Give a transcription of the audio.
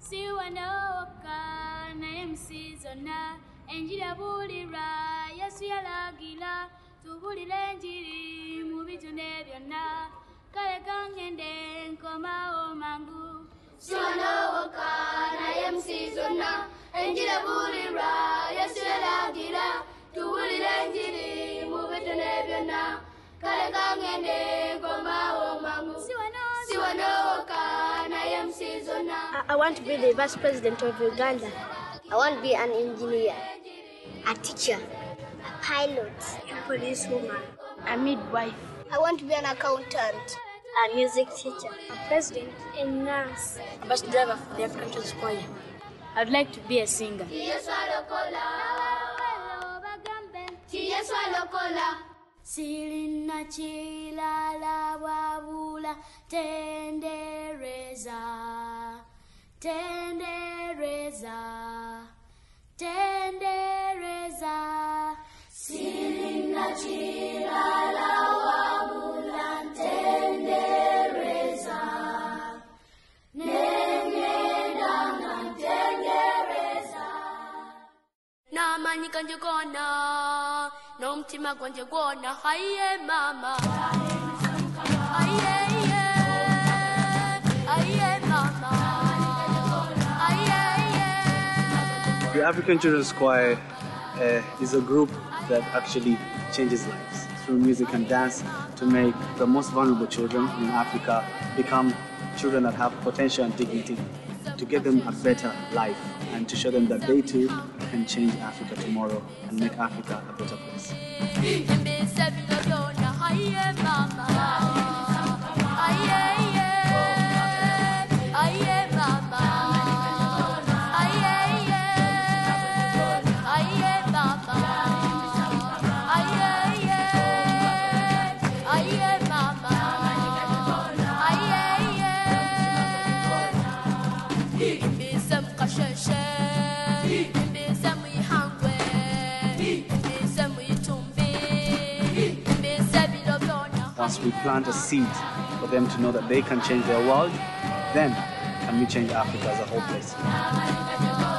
Siwanoka naye musizona enjira bulira Yesu yalagira tubulire enjiri mu bitone byonna kale kangende nkomawo mangu Siwanoka naye musizona enjira bulira Yesu yalagira tubulire enjiri mu bitone byonna kale kangende nkomawo mangu Siwanoka naye musizona. I want to be the vice president of Uganda. I want to be an engineer, A teacher. a pilot, A policewoman. A midwife. I want to be an accountant, A music teacher. A president. A nurse. A bus driver for the African Church Choir. I'd like to be a singer. Sirina chilala wabula tendereza tendereza tendereza Sirina chilala wabula tendereza nenedana tendereza Namanyi kanje kona Nomtima gwanje gwona haye mama Aye mama Aye The African Children's Choir is a group that actually changes lives through music and dance to make the most vulnerable children in Africa become children that have potential and dignity, to give them a better life and to show them that they too can change Africa tomorrow and make Africa a better place. Once we plant a seed for them to know that they can change their world, then can we change Africa as a whole place.